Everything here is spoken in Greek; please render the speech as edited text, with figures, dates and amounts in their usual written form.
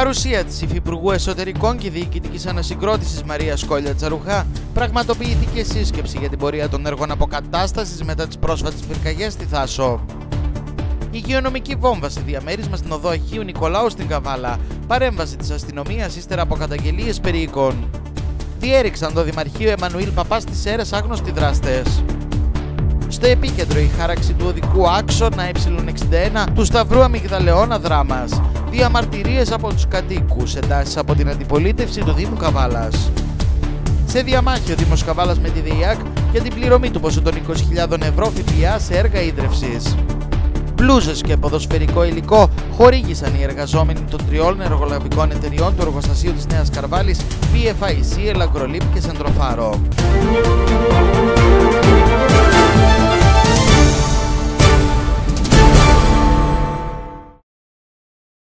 παρουσία της Υφυπουργού Εσωτερικών και Διοικητικής Ανασυγκρότησης Μαρίας Κόλια Τσαρουχά, πραγματοποιήθηκε σύσκεψη για την πορεία των έργων αποκατάστασης μετά τις πρόσφατες πυρκαγιές στη Θάσο. Υγειονομική βόμβα σε διαμέρισμα στην οδό Αγίου Νικολάου στην Καβάλα, παρέμβαση της αστυνομίας ύστερα από καταγγελίες περί οίκων. Διέριξαν το Δημαρχείο Εμμανουήλ Παπά στις Σέρρες άγνωστοι δράστες. Στο επίκεντρο η χάραξη του οδικού άξονα Ε61 του Σταυρού Αμυγδαλεώνα Δράμας. Διαμαρτυρίες από τους κατοίκους, εντάσεις από την αντιπολίτευση του Δήμου Καβάλας. Σε διαμάχη ο Δήμος Καβάλας με τη ΔΕΙΑΚ για την πληρωμή του ποσού των 20.000 ευρώ ΦΠΑ σε έργα ίδρυυσης. Μπλούζες και ποδοσφαιρικό υλικό χορήγησαν οι εργαζόμενοι των 3 εργολαβικών εταιριών του εργοστασίου της Νέας Καρβάλης, PFIC, Ελαγκρολίπ και Σεντροφάρο.